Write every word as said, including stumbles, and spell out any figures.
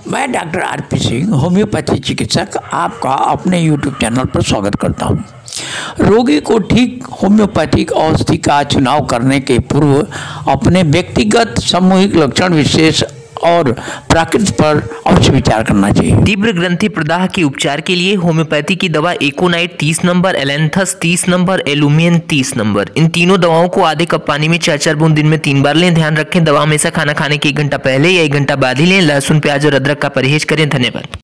मैं doctor R P Singh, homoeopathy चिकित्सक, आपका अपने यूट्यूब चैनल पर स्वागत करता हूं। रोगी को ठीक होम्योपैथिक औषधि का चुनाव करने के पूर्व अपने व्यक्तिगत, सामूहिक लक्षण विशेष और प्रकृति पर अवश्य विचार करना चाहिए। तीव्र ग्रंथि प्रदाह के उपचार के लिए होम्योपैथी की दवा एकोनाइट तीस नंबर, एलेंथस तीस नंबर, एलुमियन तीस नंबर, इन तीनों दवाओं को आधे कप पानी में चार चार बूंद दिन में तीन बार लें। ध्यान रखें, दवा हमेशा खाना खाने के एक घंटा पहले या एक घंटा बाद ही लें। लहसुन, प्याज और अदरक का परहेज करें। धन्यवाद।